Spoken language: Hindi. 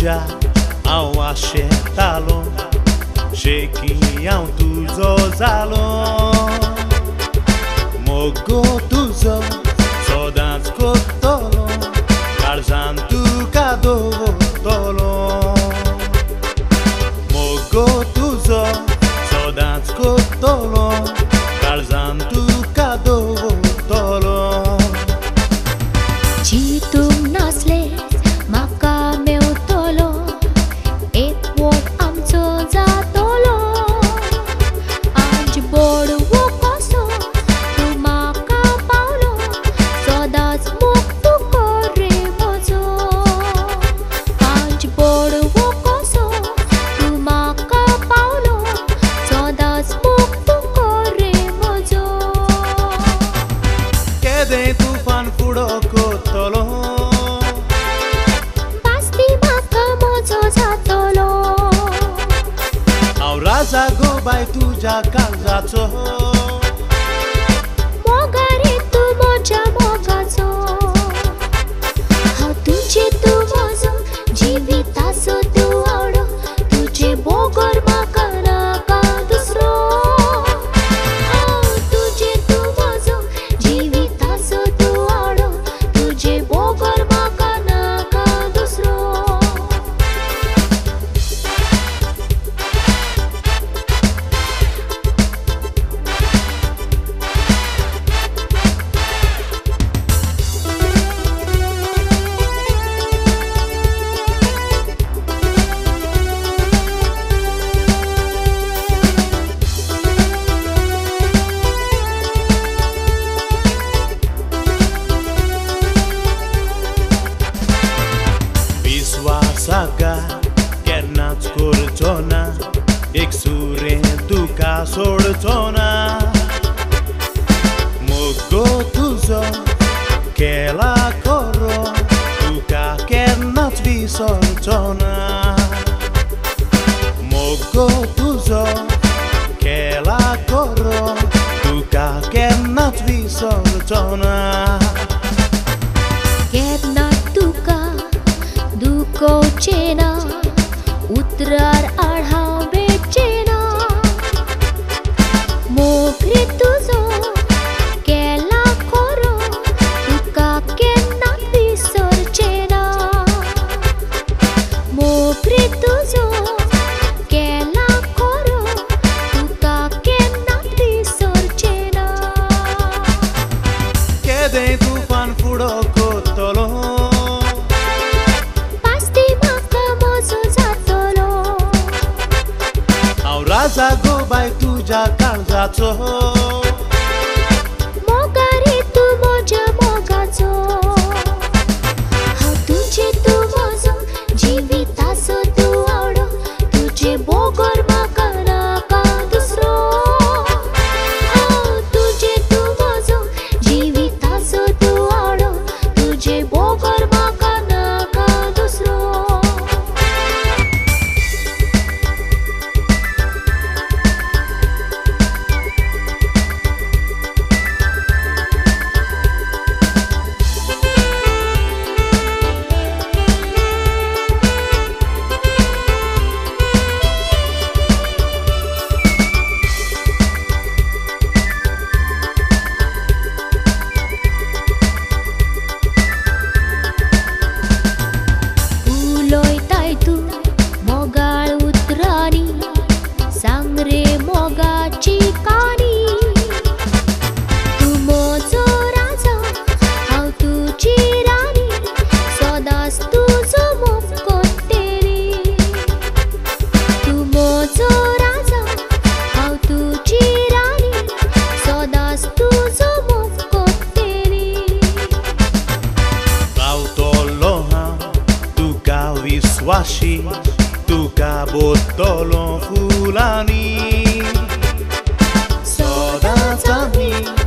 tuja ao talon, shaking ao tuzo zalon. Mogo tuzo saudades cotolon, carzan tu cadovo tolon. Mogo tuzo saudades cotolon, carzan tu cadovo tolon. Citum nasle maka meutolo, ek wot amcho jatolo. Aj bodwo koso tu maka paulo, saudades muktu kore mojo. Aj bodwo koso tu maka paulo, saudades muktu kore mojo. Kede tufan fudo kotolo, pasti maka mojo jatolo. ao raza go bai tuja kalzacho. Mogari tu moja mogazo, how तुझे तू मोजो जीवितासो तू आवडो, तुझे बोगर माकाना का दुसरो. तुझे तू मोजो जीवितासो तू आवडो, तुझे बोगर माकाना का दुसरो. Saga kenach kurchona, ek sure tuka sodchona. Mogo tuzo kela koro, tuka kenach visorchona. Mogo tuzo kela koro, tuka kenach visorchona. Kedna tuka duko chena, utrar Adhav बेचेना. मोगरी तुझो केला खोरो, तुका केन्ना विसरचेना. मोगरी तुझो केला खोरो, तुका केन्ना विसरचेना. Kede tufan fudo kotolo, raza go bai tuja kalzacho. Mogari tu moja mogazo, how तुझे तू मोजो जीवितासो तू आवडो, तुझे बोगर माकाना का दुसरो. तुझे तू मोजो जीवितासो तू आवडो, तुझे बोगर माकाना का दुसरो. सांगरे मोगाची कानी, तू मोजो राजा हांव तुजी राणी, सदांच तुजो मुकोटेरी. तू मोजो राजा हांव तुजी राणी, सदांच तुजो मुकोटेरी. रावतलो हांव तुका विस्वाशी, tuka botolon fulani. Saudades a mim.